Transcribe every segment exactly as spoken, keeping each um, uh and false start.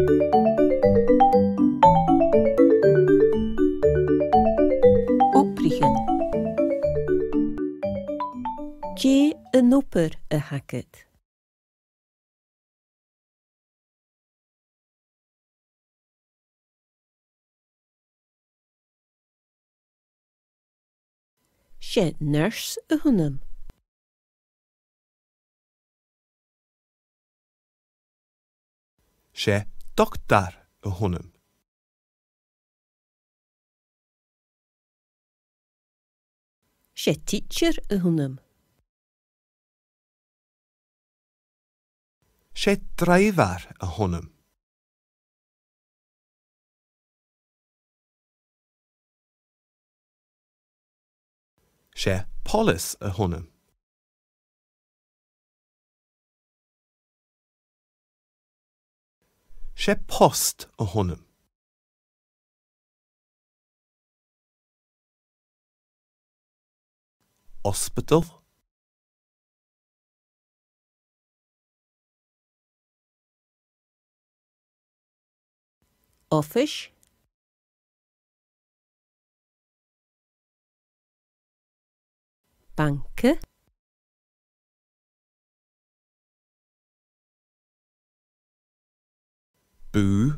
Oprichen. Ché yn oper y hagyd. Sé nurse y hwnnw. sé doctor a honum. Sé teacher y hwnnw. sé driver a honum. sé polis a honum. sé post a honum. Hospital. Office. Banke. Boo.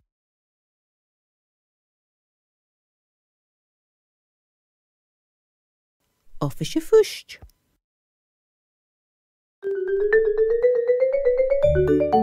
Office fust.